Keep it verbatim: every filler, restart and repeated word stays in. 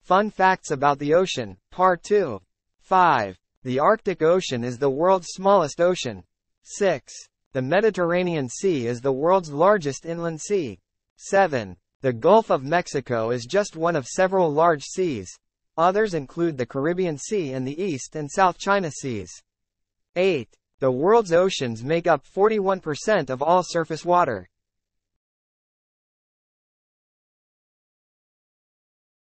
Fun facts about the ocean, Part two. five. The Arctic Ocean is the world's smallest ocean. six. The Mediterranean Sea is the world's largest inland sea. seven. The Gulf of Mexico is just one of several large seas. Others include the Caribbean Sea and the East and South China Seas. eight. The world's oceans make up forty-one percent of all surface water.